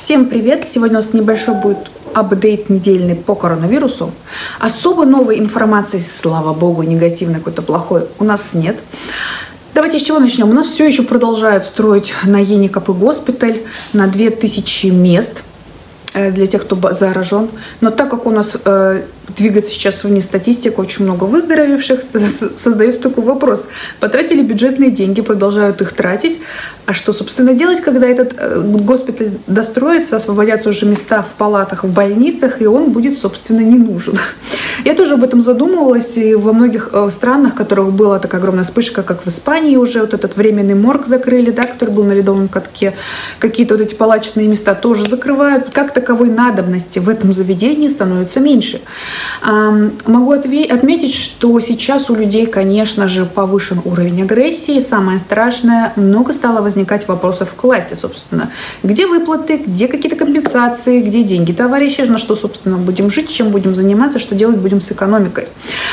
Всем привет! Сегодня у нас небольшой будет апдейт недельный по коронавирусу. Особо новой информации, слава богу, негативной, какой-то плохой, у нас нет. Давайте с чего начнем. У нас все еще продолжают строить на ЕНИКП госпиталь на 2000 мест для тех, кто заражен. Но так как у нас двигается сейчас вниз статистика, очень много выздоровевших, создается такой вопрос. Потратили бюджетные деньги, продолжают их тратить. А что, собственно, делать, когда этот госпиталь достроится, освободятся уже места в палатах, в больницах, и он будет, собственно, не нужен? Я тоже об этом задумывалась, и во многих странах, в которых была такая огромная вспышка, как в Испании уже, вот этот временный морг закрыли, да, который был на Ледовом катке, какие-то вот эти палаточные места тоже закрывают. Как таковой надобности в этом заведении становится меньше. Могу отметить, что сейчас у людей, конечно же, повышен уровень агрессии. Самое страшное, много стало возникать вопросов к власти, собственно. Где выплаты, где какие-то компенсации, где деньги, товарищи, на что, собственно, будем жить, чем будем заниматься, что делать будем с экономикой.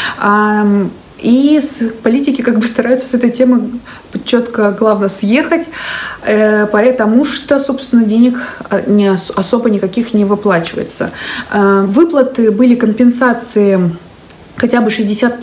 И политики как бы стараются с этой темы четко, главное, съехать, потому что, собственно, денег особо никаких не выплачивается. Выплаты были, компенсации хотя бы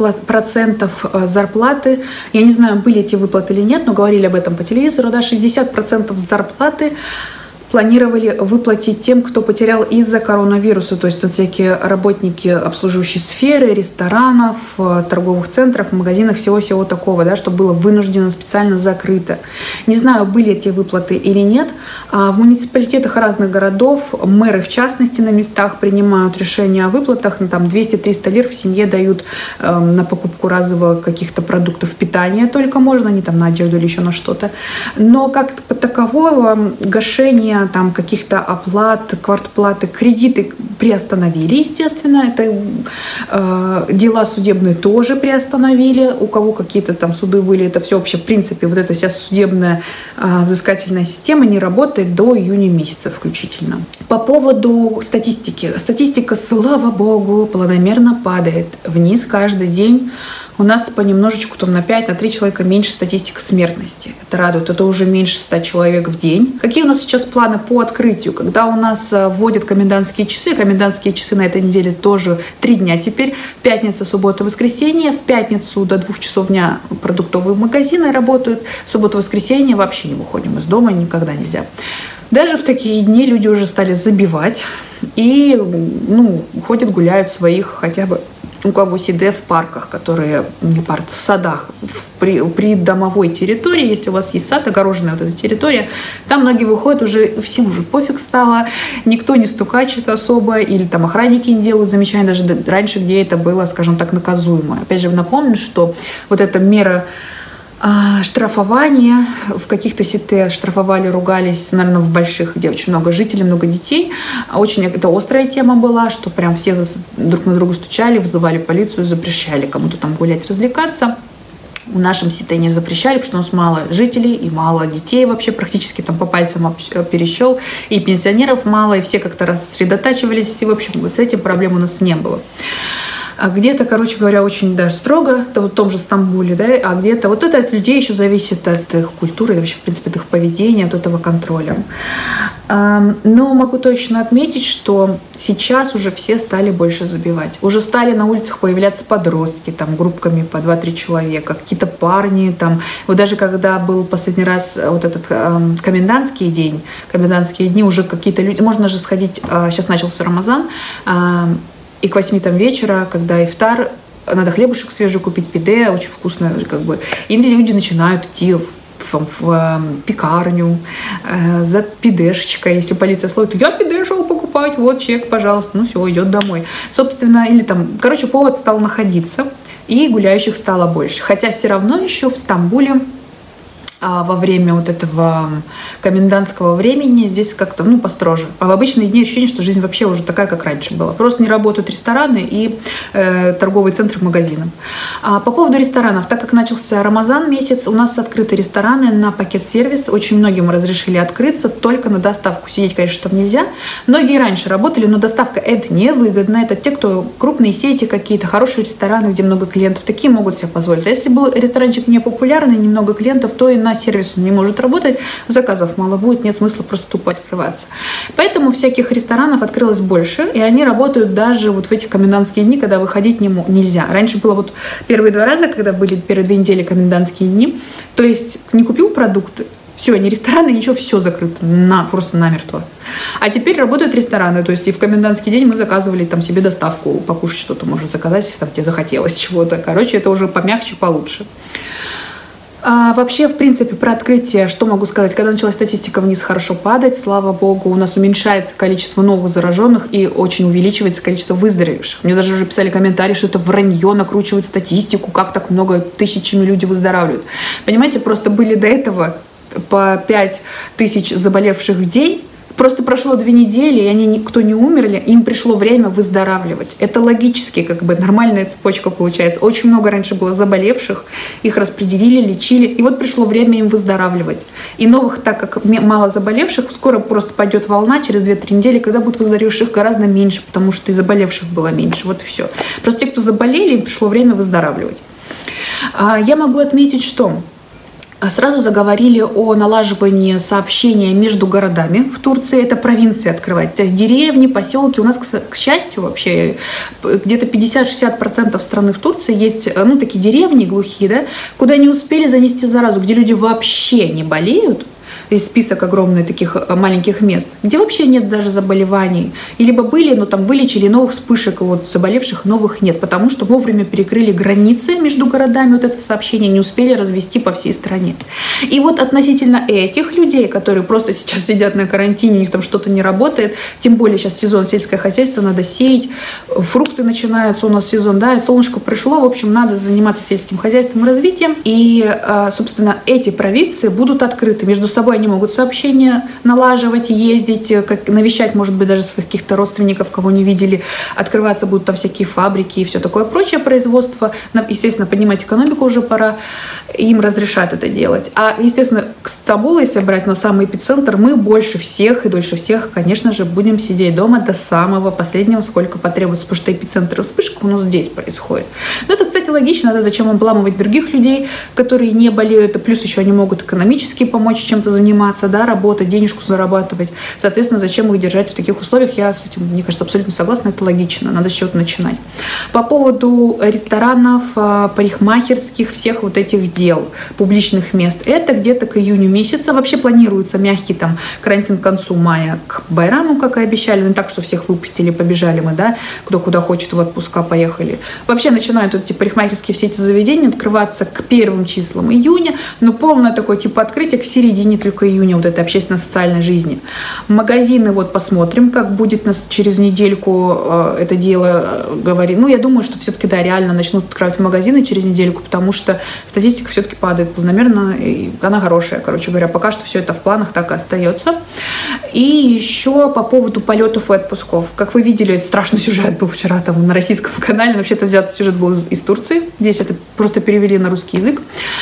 60% зарплаты. Я не знаю, были эти выплаты или нет, но говорили об этом по телевизору. Да, 60% зарплаты планировали выплатить тем, кто потерял из-за коронавируса, то есть тут всякие работники обслуживающей сферы, ресторанов, торговых центров, магазинов, всего-всего такого, да, что было вынуждено специально закрыто. Не знаю, были эти выплаты или нет. В муниципалитетах разных городов мэры, в частности, на местах принимают решения о выплатах. Там 200-300 лир в семье дают на покупку разовых каких-то продуктов питания только можно, не там на одежду или еще на что-то. Но как такового гашения там каких-то оплат, квартплаты, кредиты приостановили, естественно. Это дела судебные тоже приостановили. У кого какие-то там суды были, это все вообще, в принципе, вот эта вся судебная взыскательная система не работает до июня месяца включительно. По поводу статистики. Статистика, слава богу, планомерно падает вниз каждый день. У нас понемножечку, там, на 5-3 человека меньше статистика смертности. Это радует. Это уже меньше 100 человек в день. Какие у нас сейчас планы по открытию? Когда у нас вводят комендантские часы на этой неделе тоже 3 дня теперь. Пятница, суббота, воскресенье. В пятницу до 2 часов дня продуктовые магазины работают. В субботу, воскресенье вообще не выходим из дома, никогда нельзя. Даже в такие дни люди уже стали забивать и ходят, гуляют в своих хотя бы у кого СИД в парках, которые, не парк, в садах, при домовой территории, если у вас есть сад, огороженная вот эта территория, там многие выходят, уже всем уже пофиг стало, никто не стукачит особо, или там охранники не делают замечания, даже раньше, где это было, скажем так, наказуемо. Опять же, напомню, что вот эта мера штрафование, в каких-то сети штрафовали, ругались, наверное, в больших, где очень много жителей, много детей. Очень это острая тема была, что прям все друг на друга стучали, вызывали полицию, запрещали кому-то там гулять, развлекаться. В нашем сите не запрещали, потому что у нас мало жителей и мало детей вообще, практически там по пальцам пересчел, и пенсионеров мало, и все как-то рассредотачивались, и, в общем, с этим проблем у нас не было. А где-то, короче говоря, очень даже строго, в том же Стамбуле, да, а где-то вот это от людей еще зависит от их культуры, вообще, в принципе, от их поведения, от этого контроля. Но могу точно отметить, что сейчас уже все стали больше забивать. Уже стали на улицах появляться подростки, там, группками по 2-3 человека, какие-то парни, там. Вот даже когда был последний раз вот этот комендантский день, комендантские дни, уже какие-то люди, можно же сходить, сейчас начался Рамазан, и к 8 там вечера, когда ифтар, надо хлебушек свежий купить, пиде, очень вкусно, как бы. И люди начинают идти в пекарню за пидешечкой. Если полиция словит, я пиде шел покупать, вот чек, пожалуйста, ну все, идет домой. Собственно, или там, короче, повод стал находиться, и гуляющих стало больше. Хотя все равно еще в Стамбуле во время вот этого комендантского времени здесь как-то, построже. А в обычные дни ощущение, что жизнь вообще уже такая, как раньше была. Просто не работают рестораны и торговые центры магазинов. По поводу ресторанов. Так как начался Рамазан месяц, у нас открыты рестораны на пакет-сервис. Очень многим разрешили открыться только на доставку. Сидеть, конечно, там нельзя. Многие раньше работали, но доставка это невыгодно. Это те, кто крупные сети какие-то, хорошие рестораны, где много клиентов. Такие могут себе позволить. А если был ресторанчик не популярный, немного клиентов, то и на сервис он не может работать, заказов мало будет, нет смысла просто тупо открываться. Поэтому всяких ресторанов открылось больше, и они работают даже вот в эти комендантские дни, когда выходить нельзя. Раньше было вот первые 2 раза, когда были первые 2 недели комендантские дни, то есть не купил продукты, все, ни рестораны, ничего, все закрыто, просто намертво. А теперь работают рестораны, то есть и в комендантский день мы заказывали там себе доставку, покушать что-то можно заказать, если там тебе захотелось чего-то. Короче, это уже помягче, получше. А вообще, в принципе, про открытие, что могу сказать? Когда началась статистика вниз хорошо падать, слава богу, у нас уменьшается количество новых зараженных и очень увеличивается количество выздоровевших. Мне даже уже писали комментарии, что это вранье, накручивают статистику, как так много тысячами людей выздоравливают. Понимаете, просто были до этого по 5000 заболевших в день. Просто прошло 2 недели, и они никто не умерли, им пришло время выздоравливать. Это логически, как бы нормальная цепочка получается. Очень много раньше было заболевших, их распределили, лечили, и вот пришло время им выздоравливать. И новых, так как мало заболевших, скоро просто пойдет волна через 2-3 недели, когда будет выздоровевших гораздо меньше, потому что и заболевших было меньше. Вот и все. Просто те, кто заболели, им пришло время выздоравливать. Я могу отметить, что сразу заговорили о налаживании сообщения между городами в Турции. Это провинции открывать. То есть деревни, поселки. У нас, к счастью, вообще где-то 50-60% страны в Турции есть такие деревни глухие, да, куда не успели занести заразу, где люди вообще не болеют. Есть список огромный таких маленьких мест, где вообще нет даже заболеваний. И либо были, но там вылечили, новых вспышек, вот заболевших новых нет, потому что вовремя перекрыли границы между городами, вот это сообщение не успели развести по всей стране. И вот относительно этих людей, которые просто сейчас сидят на карантине, у них там что-то не работает, тем более сейчас сезон сельское хозяйство, надо сеять, фрукты начинаются у нас сезон, да, и солнышко пришло, в общем, надо заниматься сельским хозяйством и развитием. И, собственно, эти провинции будут открыты между собой. Они могут сообщения налаживать, ездить, навещать, может быть, даже своих каких-то родственников, кого не видели. Открываться будут там всякие фабрики и все такое прочее производство. Естественно, поднимать экономику уже пора. Им разрешат это делать. А, естественно, Стамбул, если брать на самый эпицентр, мы больше всех и дольше всех, конечно же, будем сидеть дома до самого последнего, сколько потребуется, потому что эпицентр вспышки у нас здесь происходит. Но это, кстати, логично, да, зачем обламывать других людей, которые не болеют, плюс еще они могут экономически помочь чем-то заниматься, да, работать, денежку зарабатывать. Соответственно, зачем их держать в таких условиях? Я с этим, мне кажется, абсолютно согласна, это логично, надо с чего-то начинать. По поводу ресторанов, парикмахерских, всех вот этих дел, публичных мест, это где-то к июню месяца. Вообще планируется мягкий там карантин к концу мая, к Байраму, как и обещали, не так, что всех выпустили, побежали мы, да, кто куда хочет в отпуска поехали. Вообще начинают вот эти парикмахерские все эти заведения открываться к 1 числам июня, но полное такое типа открытие к середине только июня вот этой общественно-социальной жизни. Магазины, вот посмотрим, как будет нас через недельку это дело говорить. Ну, я думаю, что все-таки, да, реально начнут открывать магазины через недельку, потому что статистика все-таки падает планомерно, и она хорошая, короче говоря. Пока что все это в планах так и остается. И еще по поводу полетов и отпусков. Как вы видели, страшный сюжет был вчера там на российском канале. Вообще-то взят сюжет был из Турции. Здесь это просто перевели на русский язык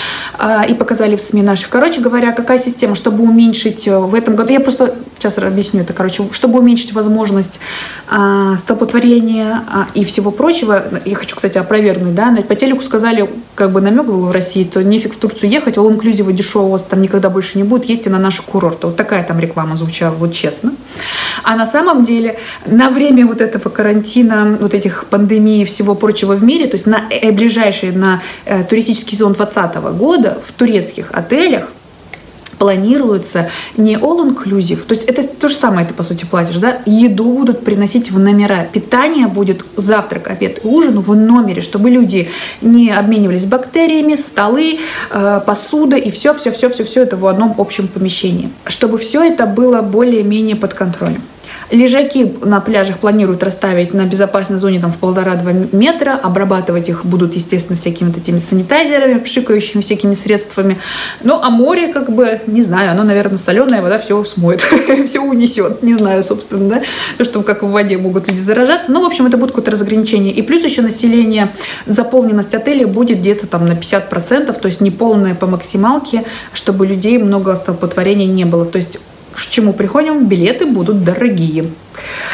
и показали в СМИ наших. Короче говоря, какая система, чтобы уменьшить в этом году, я просто сейчас объясню это, короче, чтобы уменьшить возможность столпотворения и всего прочего, я хочу, кстати, опровергнуть, да, по телеку сказали, как бы намек был в России, то нефиг в Турцию ехать, all-inclusive дешевого у вас там никогда больше не будет, едьте на наши курорты. Вот такая там реклама звучала, вот честно. А на самом деле на время вот этого карантина, вот этих пандемий и всего прочего в мире, то есть на ближайший на туристический сезон 2020 года в турецких отелях планируется не all-inclusive, то есть это то же самое, ты по сути платишь, да, еду будут приносить в номера, питание будет завтрак, обед и ужин в номере, чтобы люди не обменивались бактериями, столы, посуда и все это в одном общем помещении, чтобы все это было более-менее под контролем. Лежаки на пляжах планируют расставить на безопасной зоне там, в 1,5-2 метра. Обрабатывать их будут, естественно, всякими вот этими санитайзерами, пшикающими всякими средствами. Ну, а море, как бы, не знаю, оно, наверное, соленая вода все смоет, все унесет. Не знаю, собственно, да, то, что как в воде могут люди заражаться. Ну, в общем, это будет какое-то разграничение. И плюс еще население, заполненность отелей будет где-то там на 50%, то есть не полная по максималке, чтобы людей много столпотворений не было. То есть к чему приходим? Билеты будут дорогие.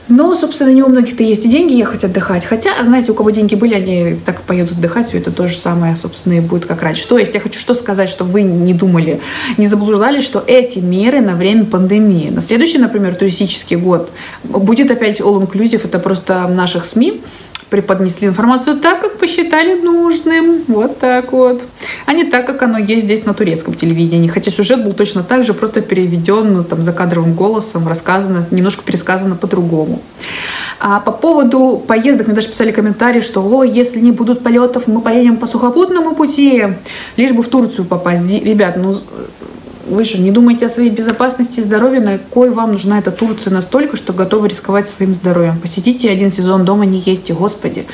Но, собственно, не у многих-то есть и деньги ехать отдыхать. Хотя, знаете, у кого деньги были, они так и поедут отдыхать, все это то же самое, собственно, и будет как раньше. То есть я хочу что сказать, чтобы вы не думали, не заблуждались, что эти меры на время пандемии. На следующий, например, туристический год будет опять all-inclusive, это просто в наших СМИ преподнесли информацию так, как посчитали нужным. Вот так вот. А не так, как оно есть здесь на турецком телевидении. Хотя сюжет был точно так же, просто переведен, ну, там, закадровым голосом, рассказано, немножко пересказано по-другому. А по поводу поездок, мне даже писали комментарии, что «О, если не будут полетов, мы поедем по сухопутному пути, лишь бы в Турцию попасть». Ребят, ну... Вы же не думаете о своей безопасности и здоровье, на кой вам нужна эта Турция настолько, что готовы рисковать своим здоровьем? Посетите один сезон дома, не едьте, господи.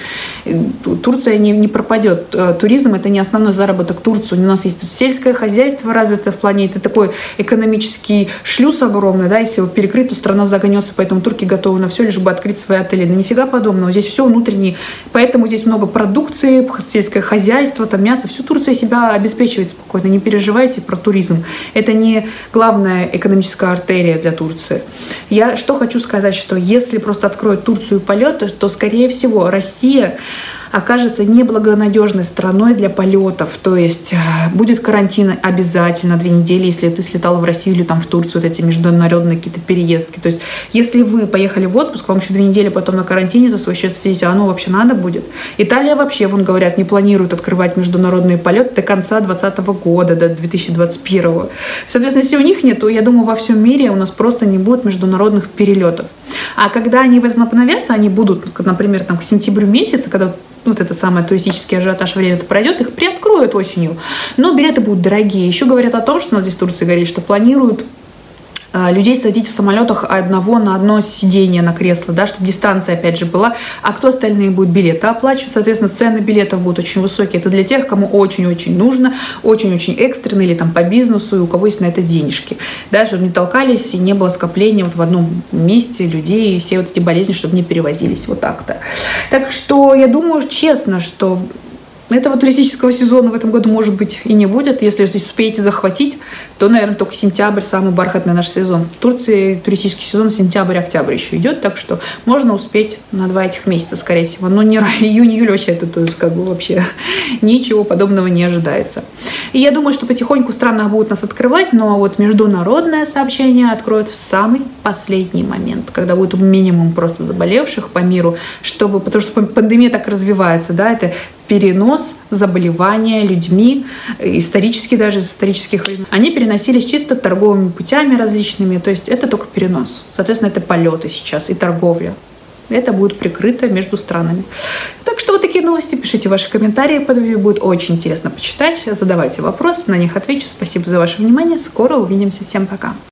Турция не пропадет. Туризм – это не основной заработок Турции. У нас есть тут сельское хозяйство развитое в плане, это такой экономический шлюз огромный, да, если его перекрыть, то страна загонется, поэтому турки готовы на все, лишь бы открыть свои отели. Но нифига подобного, здесь все внутреннее, поэтому здесь много продукции, сельское хозяйство, там мясо, всю Турция себя обеспечивает спокойно, не переживайте про туризм. Это не главная экономическая артерия для Турции. Я что хочу сказать, что если просто откроют Турцию полеты, то, скорее всего, Россия окажется неблагонадежной страной для полетов. То есть будет карантин обязательно 2 недели, если ты слетала в Россию или там в Турцию, вот эти международные какие-то переездки. То есть если вы поехали в отпуск, вам еще 2 недели потом на карантине за свой счет сидите, а оно вообще надо будет. Италия вообще, вон говорят, не планирует открывать международные полеты до конца 2020 года, до 2021. Соответственно, если у них нет, то я думаю, во всем мире у нас просто не будет международных перелетов. А когда они возобновятся, они будут, например, там, к сентябрю месяцу, когда вот это самое туристический ажиотаж, время это пройдет, их приоткроют осенью. Но билеты будут дорогие. Еще говорят о том, что у нас здесь в Турции говорили, что планируют людей садить в самолетах одного на одно сиденье на кресло, да, чтобы дистанция опять же была. А кто остальные будут билеты оплачивать? Соответственно, цены билетов будут очень высокие. Это для тех, кому очень-очень нужно, очень-очень экстренно или там по бизнесу, и у кого есть на это денежки. Да, чтобы не толкались и не было скопления вот в одном месте людей, и все вот эти болезни, чтобы не перевозились вот так-то. Так что я думаю, честно, что этого туристического сезона в этом году, может быть, и не будет. Если успеете захватить, то, наверное, только сентябрь самый бархатный наш сезон. В Турции туристический сезон сентябрь-октябрь еще идет, так что можно успеть на 2 этих месяца, скорее всего. Но не июнь-июль вообще, это то есть, как бы вообще ничего подобного не ожидается. И я думаю, что потихоньку страны будут нас открывать, но вот международное сообщение откроют в самый последний момент, когда будет минимум просто заболевших по миру, потому что пандемия так развивается, да, это перенос заболевания людьми, исторически даже из исторических времен. Они переносились чисто торговыми путями различными, то есть это только перенос. Соответственно, это полеты сейчас и торговля. Это будет прикрыто между странами. Так что вот такие новости. Пишите ваши комментарии под видео. Будет очень интересно почитать. Задавайте вопросы, на них отвечу. Спасибо за ваше внимание. Скоро увидимся. Всем пока.